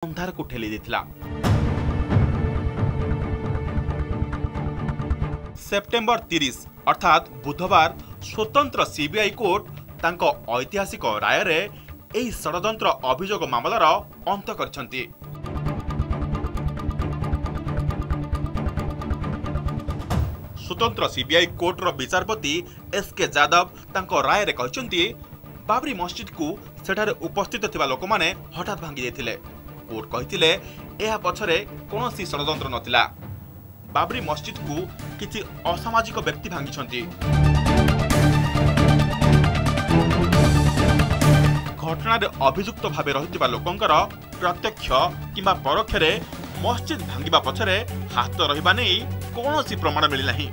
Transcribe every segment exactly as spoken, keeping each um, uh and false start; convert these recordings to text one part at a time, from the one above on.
अंधार को ठेली देथिला। सेप्टेम्बर तीस अर्थात बुधवार स्वतंत्र सीबीआई कोर्ट तांको ऐतिहासिक राय रे एही षडयंत्र अभियोग मामलार अंत करछंती। स्वतंत्र सीबीआई कोर्ट रो विचारपति एस के यादव तांको राय रे कहछंती बाबरी मस्जिद को सेठारे उपस्थित थिबा लोक माने हठात भांगी देथिले। कोर्ट कहिथिले एहा पछरे कोनोसी षडयंत्र नथिला। बाबरी मस्जिद को किछि असामाजिक व्यक्ति भांगी। घटना अभियुक्त भाव रही लोकंकर प्रत्यक्ष किंबा परोक्षरे मस्जिद भांगिबा पछरे हाथ रहिबा नै कोनोसी प्रमाण मिली नाही।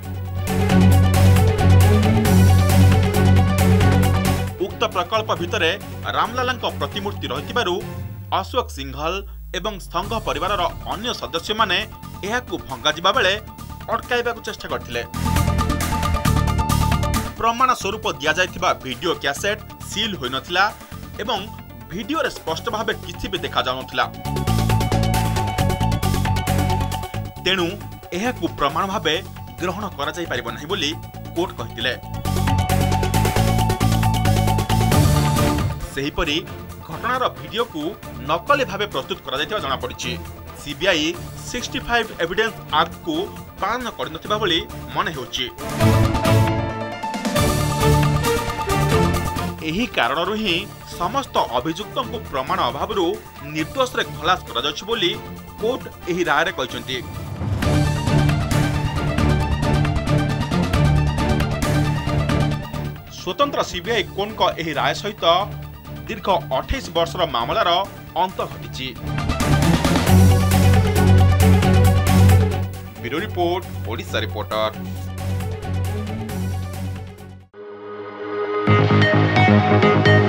उक्त प्रकल्प भितरे रामलालांको प्रतिमूर्ति रहितिबारु अशोक सिंघल एवं संघ परिवारर अन्य सदस्य माने एहाकु भंगा जिबा बेले अटकाइबाकु चेष्टा करथिले। प्रमाण स्वरूप दिया जायथिबा वीडियो कैसेट सील होई नथिला एवं वीडियो रे स्पष्ट भाबे किछि भी देखा जाउ नथिला। तेणु एहाकु प्रमाण भाबे ग्रहण करा जाय परिबो नाही बोली कोर्ट कहितिले। सेहीपरि घटनार वीडियो को नकली भावे प्रस्तुत करा जायतिबा जणा पड़िछि। सीबीआई पैंसठ एविडेंस एक्ट को पालन करनथिबा बोली मन हेउछि। एही कारणरु ही समस्त अभियुक्तों को प्रमाण अभावरु निर्दोष रे खलास करा जायछि बोली कोर्ट एही राय रे कहिसंती। स्वतंत्र सीबीआई कोर्ट को एही राय सहित दीर्घ अठाईस वर्षर मामलार अंत घटिछि। Bureau report Odisha reporter.